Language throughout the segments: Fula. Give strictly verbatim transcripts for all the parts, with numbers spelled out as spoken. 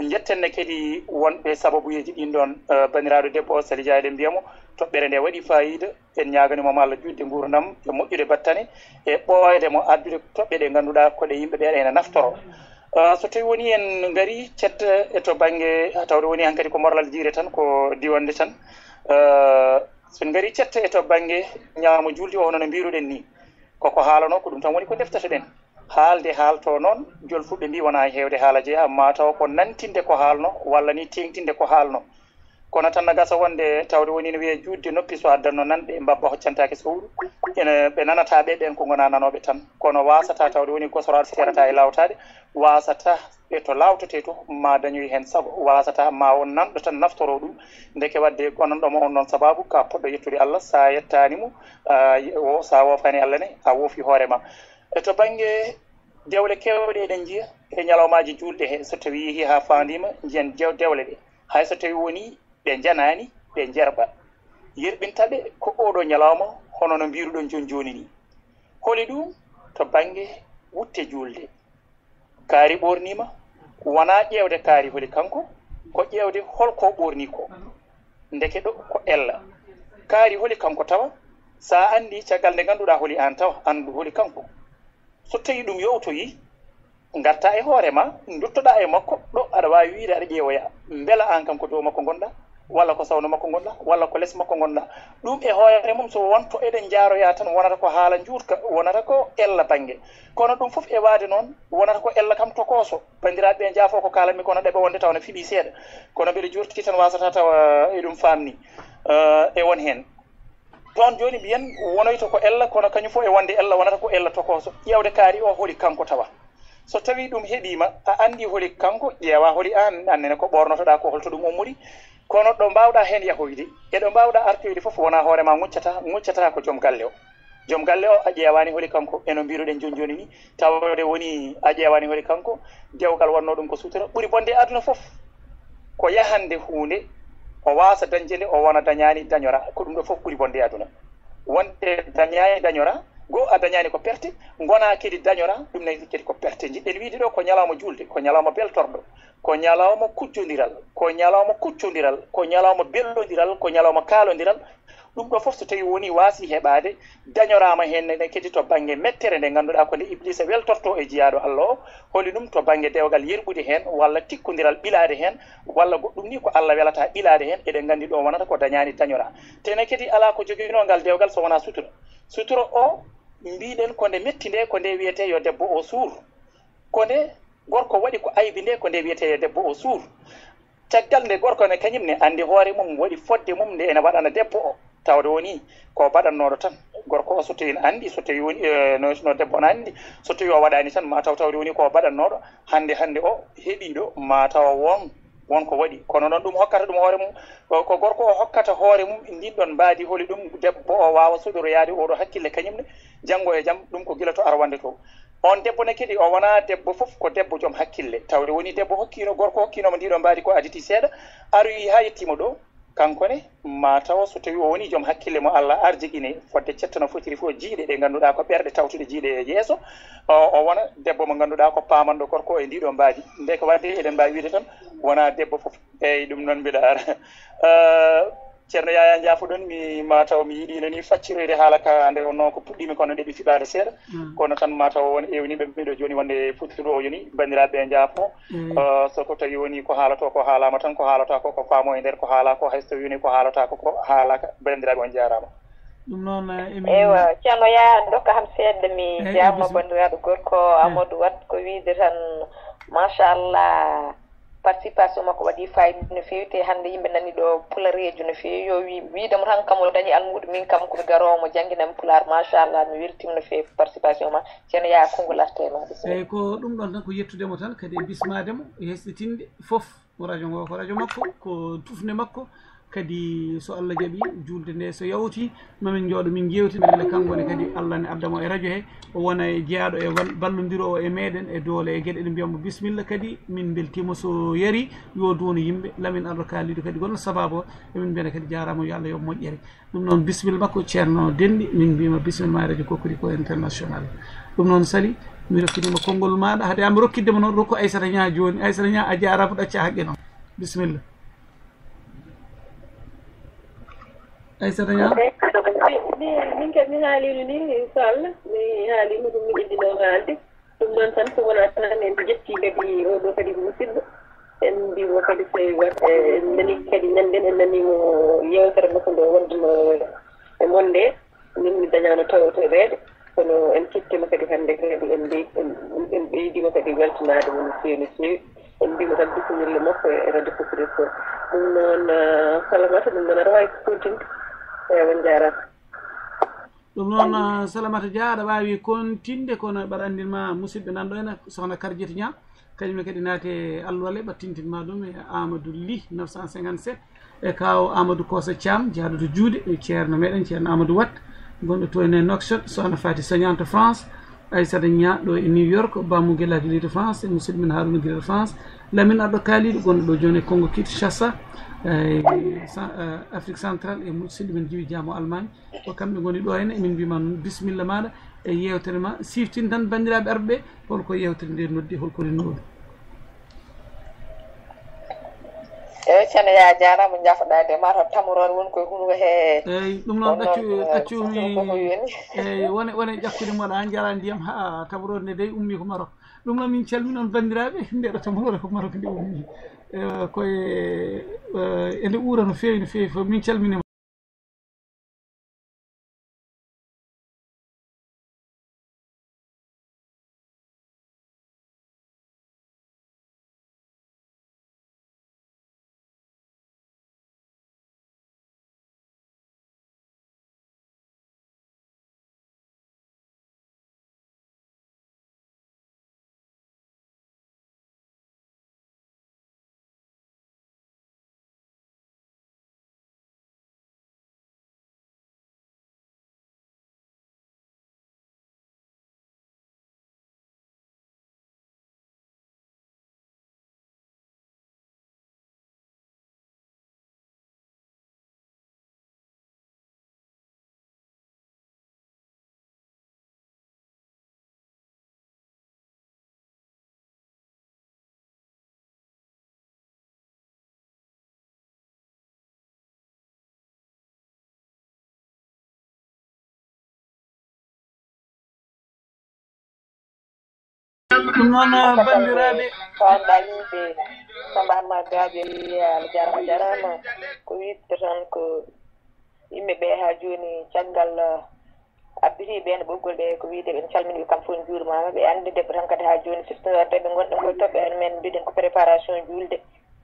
jettenne kadi wonɓe sababuyeji ɗin ɗon bandiraɗo debbo Sali Dia eɗen mbiyamo toɓɓere nde waɗi fayida en ñaganimamo Allah judde gurdam e moƴƴude battane e ɓooyde mo addude toɓɓe ɗe ngannduɗaa ko ɗe yimɓe ɓe ene naftoro so tawi woni en ngari cetta e to baŋnge tawde woni han kadi ko morlal jiire tan ko diwonde tan so ngari cetta e to baŋnge ñaamo julde o hono no mbiruɗen ni koko haalano ko ɗum tan woni ko deftata ɗen haalde haalto noon jolfuɓe mbi wona heewde haala jeeya ma taw ko nantinde ko haalno walla ni tengtinde ko haalno kono tan no gasa wonde tawde woni no wiye juutde noppi so addanno nanɗe mbabba hoccantaki sowru ene ɓe nanata ɓe ɓen ko gona nanoɓe tan kono wasata tawde woni gosorade serata e lawtade wasata ɓe to lawtate to ma dañoyi hen saago wasata ma on nanɗo tan naftoro ɗum ndeke wadde gonanɗoma on noon sababu ka poɗɗo yettude Allah sa yettanimo o sa wofani Allah ne a woofi hoorema e to banggue dewle kewɗe eɗen jiiya e ñalawmaji julɗe he so tawi yeehi ha fandima jiyan dewle ɗe hay so tawi woni ɓe janani ɓe jerɓa yerɓintaɓe ko oɗo ñalawma hono no mbiruɗon joni joni ni holi ɗum to banggue wutte julde kaari ɓornima wona ƴewde kaari holi kanko ko ƴewde holko ɓorni ko ndeke ɗo ko ella kaari holi kanko tawa sa andi caggal nde ganduɗa holi an tawa andu holi kanko so tawi ɗum yowtoyi garta e hoorema duttoɗa e makko ɗo aɗa wawi wiide aɗa ƴeewoya beela an kam ko dow makko gonɗa walla ko sawno makko gonɗa walla ko less makko gonɗa ɗum e hoore mum so wonto eɗen jaaroya tan wonata ko haala juutka wonata ko ella banggue kono ɗum foof e waade noon wonata ko ella kam tokoso bandiraɓe ɓe jaafo ko kalanmi kono ɗeɓe wonde taw ne fiiɓi seeɗa kono mbiɗa jurtiki tan wasata tawa e ɗum famni e won hen toon joni mbiyen wonoyto ko ella kono kañum fof e wonde ella wonata ko ella tokoso ƴewde kaari o holi kanko tawa so tawi ɗum heeɓima a andi holi kanko ƴeewa holi an annene ko ɓornotoɗa ko holto ɗum ummori kono ɗo mbawɗa hen yahoyde eɗo mbawɗa artoyde foof wona hoorema ŋuccata ŋuccata ko joom galle o joom galle o a ƴeewani holi kanko eno mbiruɗen joni joni ni tawde woni a ƴeewani holi kanko dewgal wonno ɗum ko sutura ɓuuri bonde aduna foof ko yahande hunde o wasa dañde nde o wona dañani dañora ko ɗum ɗo foof ɓuuri bonde aduna wonde dañani dañora go a dañani ko perte gona kedi dañora ɗum nayi kedi ko perte jiɗɗen wiide ɗo ko ñalawma julde ko ñalawma beltorɗo ko ñalawma kuccodiral ko ñalawma kuccodiral ko ñalawma bellodiral ko ñalawma kaalodiral ɗum ɗo fof so tawi woni waasi heɓade dañorama hen ne kedi to banggue mettere nde ganduɗa ko nde iblisa weltorto e jiyaɗo Allah o holi ɗum to banggue dewgal yerɓude hen walla tikkodiral ɓilade hen walla goɗɗum ni ko Allah welata ɓilade hen eɗen gandi ɗo wonata ko dañani dañora tene kedi ala ko joguinogal dewgal so wona sutura sutura o mbiɗen ko nde metti nde ko nde wiyete yo debbo o suur ko nde gorko waɗi ko aybi nde ko nde wiyete yo debbo o suur caggal nde gorko ne kañum ne andi hoore mum waɗi fodde mum nde ene waɗana debbo o tawde woni ko baɗannoɗo tan gorko o so tawi andi so tawi woni no debbo no andi so tawi o waɗani tan ma taw tawde woni ko baɗannoɗo hande hande o heeɓiɗo ma taw won wonko waɗi kono noon ɗum hokkata ɗum hoore mum ko gorko o hokkata hoore mum ndin ɗon mbaadi holi ɗum debbo o wawa suɗoroyade oɗo hakkille kañumne janggo e jaam ɗum ko gila to arwande to on debbo ne kadi o wona debbo fof ko debbo joom hakkille tawde woni debbo hokkino gorko hokkinomo ndiɗo mbaadi ko aditi seeɗa aroyi ha yettima ɗo kanko ne ma taw so tawi o woni joom hakkille mo Allah arjiguine fodde cettano fotiri fof jiiɗe ɗe ganduɗa ko ɓerɗe tawtude jiiɗe e yeeso o wona debbo mo ganduɗa ko pamanɗo gorko e ndiɗo mbaadi nde ko wadde eɗen mbawi wiide tan wona debbo fof eyyi ɗum noon mbiɗa ara ceerno Yaya jaafoɗon mi mataw mi yiɗino ni facciroyde haala ka nde wonno ko puɗɗimi kono ɗeɓi fiɓade seeɗa kono tan mataw won ewniɓe mbiɗo joni wonde futtuɗo o joni bandiraɓe jaafo soko tawi woni ko haalato ko haalama tan ko haalata ko ko faamo e nder ko haala ko hayso tawi woni ko haalata ko ko haalaka bandiraɓe on jarama ɗum noon emi eywa ceerno Yaya dokka ham seeɗa mi jamma bandiraɗo gorko Amadou Wat ko wiide tan machallah participation makko waɗi fayida no fewi te hannde yimɓe nani ɗo pularejo no fewi yo wi wiidemo tan kam o dañi almuɗo min kam komi garowo jangguinami pular machallah mi weltima no fewi participation ma ceerno Yaya konngol artema eyyi ko ɗum ɗon tan ko yettudemo tan kadi e bismademo e hesɗitinde foof radio ngo ko radio makko ko tufne makko kadi so Allah jaaɓi julde nde so yawti mamin jooɗo min jewti beele kankone kadi Allah ne addamo e radio he o wona e jeeyaɗo e ballodiro o e meɗen e doole e gueɗe ɗe mbiyamo bisimilla kadi min beltima so yari yo duuno yimɓe lamin ardo kaalido kadi gonno sababu o emin mbiyana kadi jarama yo Allah yo moƴƴere ɗum noon bisimilla makko ceerno Denɗi min mbima bisimilla ma radio Kokkudi ko international ɗum noon Sali mi rokkidima konngol maɗa hade am rokkidema noon rokku Aissata Nia joni Aissata Nia a jarama ɗacca haqqe noon bisimilla Aissata Nia min kam mi haalino ni inchallah mi haalino ɗum mi ɗiɗɗino haalde ɗum noon tan so wona tan en jetti kadi oɗo kadi musidɗo en mbimo kadi soy wat en nani kadi nannden en nanimo yewtere makko nde wondema e monde min mi dañano tawotoreede kono en kettima kadi hannde kadi en ɓey en ɓeydima kadi weltanade mo no feewi no feewi en mbimo tan bisimilla makko e radio Couture ko ɗum noon salamata ɗum noon aɗa wawi kontinde ewa jarama ɗum noon Salamata Dia aɗa wawi kontinde kono mbaɗa andinma musidɓe nanɗo ene sohna Kardiatou Nia kañum kadi naate alluwale ɓattintinma ɗum e Amadou Ly neuf cent cinquante-sept e kaw Amadou Kosa Thiam jaaɗo to juuɗe e ceerno meɗen ceerno Amadou Wat gonɗo to ene Nouakchott sohna Fati Sagnan to France Aissata Nia ɗo e New York Bamou Gueladi li to France e musidɗo men Harouna Guila to France Lamine Arɗo Kaliɗo gonɗo ɗo joni e Congo Kinshasa e Afrique centrale e musidɗo men Djiby Diamo Allemagne ko kamɓe goni ɗo henne emin mbima noon bisimilla maɗa e yewtere ma siftin tan bandiraɓe arɓe holko yewtere nde noddi holko rennoɗo eyi ceerno ya jarama jafoɗade mataw tamorore woni koye hunde he eyyi ɗum noon ɗaccu ɗaccumi eyyi wone wone ƴakkude moɗa ha jara ndiyam ha tamorore nde dey ummi ko Maroc ɗum noon min calmini on bandiraɓe ndeɗo tamorore ko Maroc nde ummi koye ene uura no feewi no feewi fof min calminima ɗum noon bandiraɓe kawɗa yimɓe Samba Ahmad Gadio Allah jarama jarama ko wiide tan ko yimɓe ɓe ha joni caggal abbitiɓe ene ɓoggol ɓe ko wiide ɓen calminiɓe kam fof juurmama ɓe andi debbo tan kadi ha joni surtout ɓe gonɗen koye toɓɓe en men mbiɗen ko préparation julde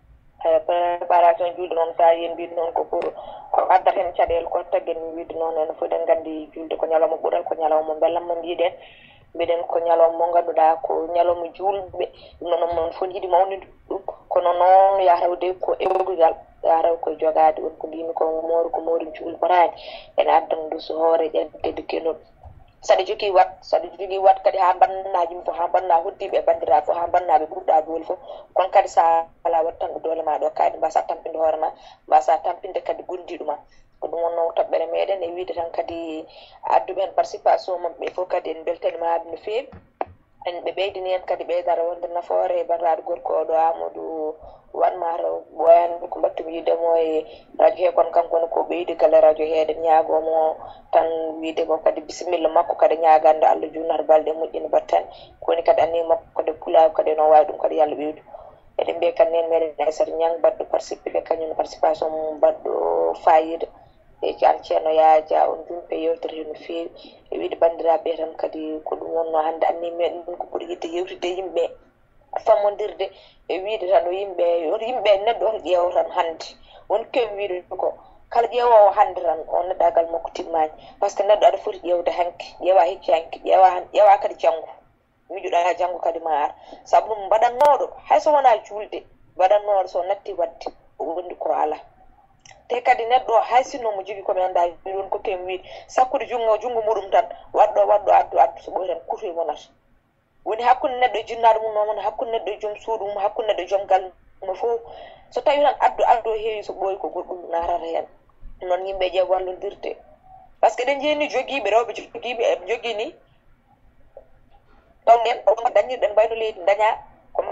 préparation julde noon sa yen mbiɗ noon ko pour ko addata hen caɗele ko taguen wiide noon ene fof eɗen gandi julde ko ñalawma ɓuural ko ñalawma bellamma mbiɗen mbiɗen ko ñalawma mo ganduɗa ko ñalawma julɓe ɗum noon mon fof yiiɗi mawnude ɗum kono noon yahrawde ko ewrugal yahraw koye jogade woni ko mbimi ko moori ko moori juul morani ene addana ndu so hoore ƴettede kenol saɗa jogui wat saɗa jogui wat kadi ha bannaji mum fof ha banna hoddiɓe e bandiraɓe fof ha bannaɓe ɓurɗa doole fof kono kadi sa ala wattanɗo doole ma ɗo kadi mbasa tampinde hoore ma mbasa tampinde kadi gondiɗo ma ko ɗum wonno toɓɓere meɗen e wiide tan kadi adduɓe hen participation mabɓe fof kadi en beltanimade no fewi en ɓe ɓeydini hen kadi ɓeydara wonde nafoore e bandiraɗo gorko oɗo Amadou Wan mataw ɓoyanmi ko mbattumi yidemo e radio he kono kanko woni ko ɓeydi galle radio heede ñaagomo tan wiidemo kadi bisimilla makko kadi ñagande Allah junnar balɗe moƴƴini battani kowoni kadi anni makko kadi kulaw kadi no wawi ɗum kadi yo Allah ɓeydu eɗen mbiya kadi nen meɗen Aissata Niang mbaɗɗo participé kañum participation mum mbaɗɗo fayida e an ceerno yaaja on jumpe yewtere no fewi e wiide bandiraɓe tan kadi ko ɗum wonno hannde anni meɗen ɗum ko ɓuuri yidde yewtide yimɓe fammodirde e wiide tan o yimɓe yimɓe neɗɗo on ƴeewa tan hannde woni kewi wiide ko kala ƴeewowo hannde tan o neɗɗagal makko timmani par ce que neɗɗo aɗa foti ƴeewde hanke ƴeewa hecci hanke ƴeewa ƴeewa kadi janggo miijuɗa janggo kadi ma ar saabu ɗum mbaɗannoɗo hayso wona julde mbaɗannoɗo so natti wadde o wondi ko ala te kadi neɗɗo o hay sinno mo jogui komi anda won ko kemi wiide sakkude jungo jungo muɗum tan waɗɗo waɗɗo addu addu so ɓoyi tan kuto e monata woni hakkude neɗɗo e jinnaɗo mum noon hakkude neɗɗo e joom suudu mum hakkude neɗɗo e joom galle mum fof so tawi tan addu addu heewi so ɓooyi ko goɗɗum narata hen noon yimɓe ƴeew wallodirde par ce que eɗen jeeni joguiɓe rewɓe joguiɓe eɓe jogui ni taw nen o ma dañirɗen mbayno leydi daña ko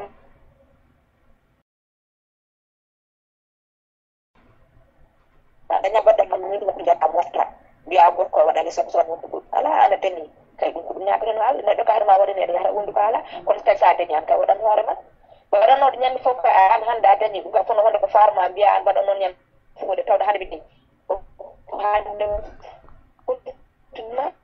daña badda man min ko jatta mofta biya gorko waɗani sabu sabu wondugo ala ana dañi kay ɗum ko ɗum ñaagata no haala neɗɗo ko har ma waɗani ene yahata wondu ko haala kono tawi sa dañi an taw waɗan hoore ma waɗannoɗo ñande fof ko an hannde a dañi ɗum ka fof no wonde ko farma mbiya an waɗa noon ñande fude tawde hannde ɓe ɗi ko hande tinna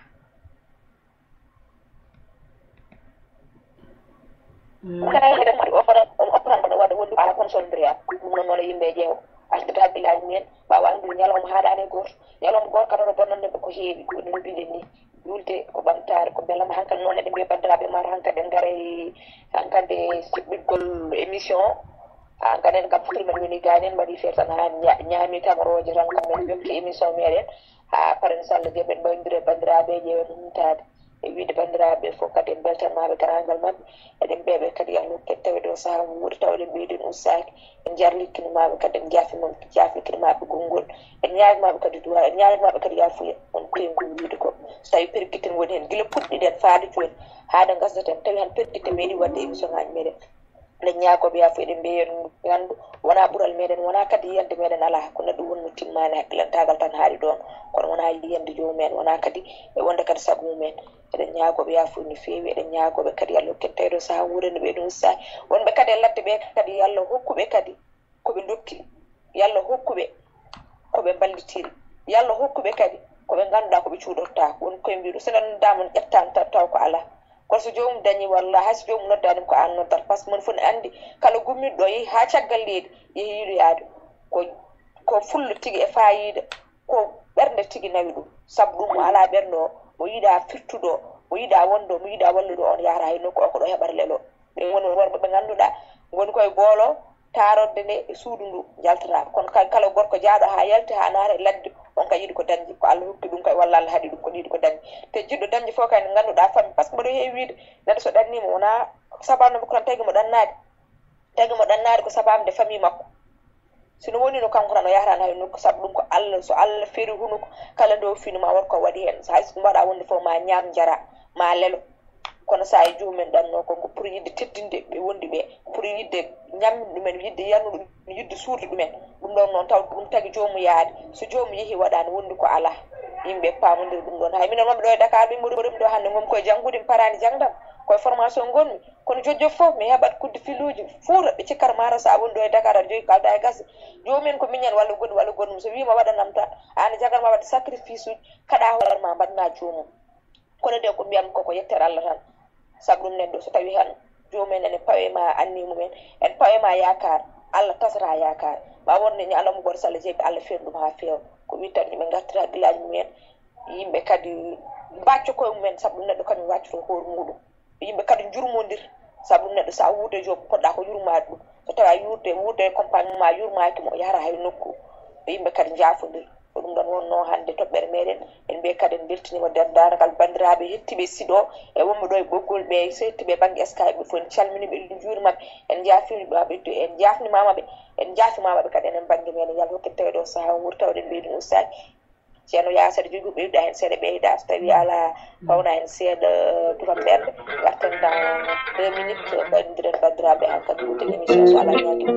kayɗen opran opran ɗo waɗa wondu ala kono sondiriya ɗum noon noon yimɓe ƴeewa artita village mumen mbawa andude ñalawma haɗani goto ñalawma goto kadi oɗo bonnande ɓe ko heewi no mbiɗen ni yulde ko ɓamtare ko bellama hankkadi noon eɗen mbiya bandiraɓe mata hankkadi en gaare hankkadi siɓɓiɗgol émission hankkadi en kam fotimen woni gani en mbaɗi feere tan ha ñaami tamoroje tan kam en jokki émission meɗen ha paren so Allah jaɓi en ɓawdire bandiraɓe ƴeewe numtade e wiide bandiraɓe fof kadi en beltanmaɓe garagal mabɓe eɗen mbiyaɓe kadi yallah kadi tawi ɗo saaha wuuri tawde mbiɗen ustaki en jarlikkinimaɓe kadi en jafimam jaflikkinimaɓe gongol en ñaagimaɓe kadi duwa en ñaagimaɓe kadi yafuya on koyngol wiide ko so tawi perguiten woni hen guila puɗɗiɗen faade joni haade gasdaten tawi han perguite meeɗi wadde émission ngaji meɗen eɗen ñaagoɓe yafuya eɗen mbiya en gandu wona ɓuural meɗen wona kadi yiyande meɗen ala ko neɗɗo wonno timmani hakkilantagal tan haaɗi ɗon kono wona yiyande jomumen wona kadi e wonde kadi saabu mumen eɗen ñaagoɓe yafuya no feewi eɗen ñaagoɓe kadi yallah ken tawi ɗo saaha wuurani ɓe ɗum sa wonɓe kadi e ladde ɓe kadi yallah hokkuɓe kadi koɓe dokki yallah hokkuɓe koɓe ballitiri yallah hokkuɓe kadi koɓe ganduɗa koɓe cuuɗorta woni koye mbiɗo sonen damon ƴettani taw ko ala kono so jomum dañi walla hay so jomum noddanima ko an noddata par ce que mon fof ne andi kala gummiɗo yeehi ha caggal leydi yeehi yiiloyade ko ko fullo tigui e fayida ko ɓerde tigui nawi ɗum saabu ɗum mo ala ɓerde o mo yiiɗa firtuɗo mo yiiɗa wonde mo yiiɗa wallude on yahata hay nokku o ko ɗo heɓata lelo ɗen woni worɓe ɓe ganduɗa woni koye boolo tarodde nde e suudu ndu jaltata kono kala gorko jaaɗo ha yalti ha naata e ladde on ka yiiɗi ko dañji ko Allah hokki ɗum kay walla Allah haɗi ɗum ko yiiɗi ko dañji te jiɗɗo dañji fof kay ne ganduɗa fammi par ce que mboɗo heewi wiide neɗɗo so ɗannima wona sababno kono tagi mo ɗannade tagi mo ɗannade ko sababde famille makko sino woni no kanko tan o yahatano hay nokku saabu ɗum ko Allah so Allah feeri hunuko kala nde o finuma wonko waɗi hen hay so mbaɗa wonde fof ma ñaam jara ma lelo kono sa e jomumen ɗanno konko pour yidde teddinde ɓe wondi ɓe pour yidde ñamde ɗumen yidde yannuɗo ɗum yidde suurde ɗumen ɗum ɗon noon taw ɗum tagi jomum yaade so jomum yeehi waɗani wondi ko ala yimɓe pamodiri ɗum ɗon hay minen wonɓe ɗo e Dakar ɓe mboɗo ɗum ɗo hannde gomi koye janggude mi parani jangdam koye formation gonmi kono jojjo fof mi heɓat kudde filuji fuura ɓe cikkata mata sa woni ɗo e Dakar aɗa jogi kalda e gasi jomumen ko miñen walla goɗɗum walla goɗɗum so wima waɗanam tan an jagatma wadde sacrifice uji kaɗa hoorema mbaɗna jomum kono de ko mbiyam koko yettere Allah tan saabu ɗum nen ɗo so tawi han jomumen ene pawema anni mumen en pawema yakar Allah tasata yakar ma wonde ni Allah mo goto salla jeeɓi Allah feeri ɗum ha feewa ko wi tan yimɓe gartira gilaji mumen yimɓe kadi mbacco koye mumen saabu ɗum neɗɗo kañum waccoto hoore muɗum yimɓe kadi jurmodir saabu ɗum neɗɗo sa wuurde joom poɗɗa ko yurmade ɗum so tawi a yurde wuurde compagnie ma yurmaki mo yahata hay nokku yimɓe kadi jaafodir ko ɗum ɗon wonno hannde toɓɓere meɗen en mbiye kadi en beltinima nder daragal bandiraɓe hettiɓe siɗo e wonɓe ɗo e ɓoggol ɓe so hettiɓe banggue Skype ɓe fof en calminiɓe en juurimaɓe en jafnimaɓe en jafnimamaɓe en jafimamaɓe kadi enen banggue meɗen yallah hokken tawi ɗo saaha wuuri tawɗen ɓeydi ustaki ceerno Yasar jogi ɓeyduɗa hen seeɗa ɓeyda so tawi ala fawna hen seeɗa turam ɓerde garten dans deux minutes ɓaydiren bandiraɓe han kadi wutten émission so ala ñaagui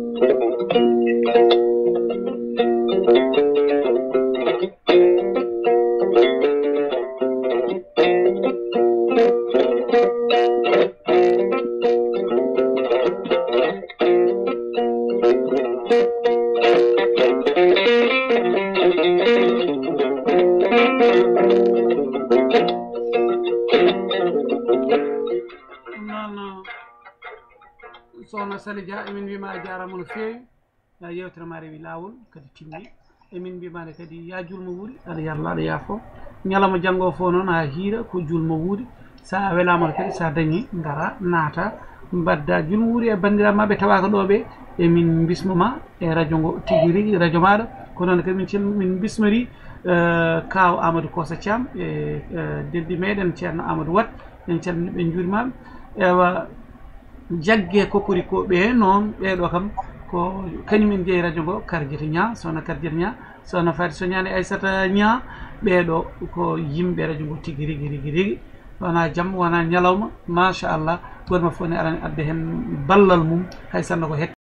sohna Sali Dia emin wima a jarama no fewi ya yewtere ma rewi lawol kadi timmi emin mbimade kadi ya julmo wuuri aɗa yarla aɗa yaafo ñalawma janggo fo noon ha hiira ko julmo wuuri sa welama kadi sa dañi gara naata mbadda julmo wuuri e bandiraɓe maɓe tawaka ɗo ɓe emin bismoma e radio ngo tigui rigui radio maɗa ko noon kadi min celmi min bismori kaw Amadou Kosa Thiam e delɗi meɗen ceerno Amadou Wat en calminiɓe en juurimaɓe ewa jagge kokori ko ɓe noon ɓeɗo kam ko kañumen jeeyi radio ngo Kardiata Niang sohna Kardiata Niang sohna Faty Sognani Aissata Niang ɓeɗo ko yimɓe radio ngo tigui rigui rigui rigui wana jam wana ñalawma machallah gonma fof ne arani adde hen ballal mum hay sanno ko hek